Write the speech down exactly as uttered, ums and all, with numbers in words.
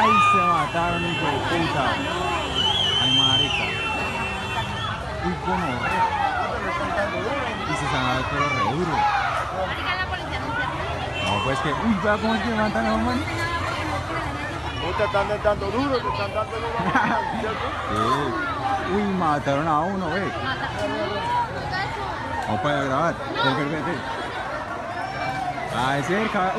Ay, se mataron, hijo de puta. Ay, marica. Uy, gonorrea. Y se sanaba el pelo re duro. Marica, la policía no se... No, pues que, uy, vea cómo es que levantan a un man. ¿Vos te están dando duro? ¿Te están dando duro? Sí. Uy, mataron a uno, ve. No puede grabar. Vete, vete. Ay, cerca.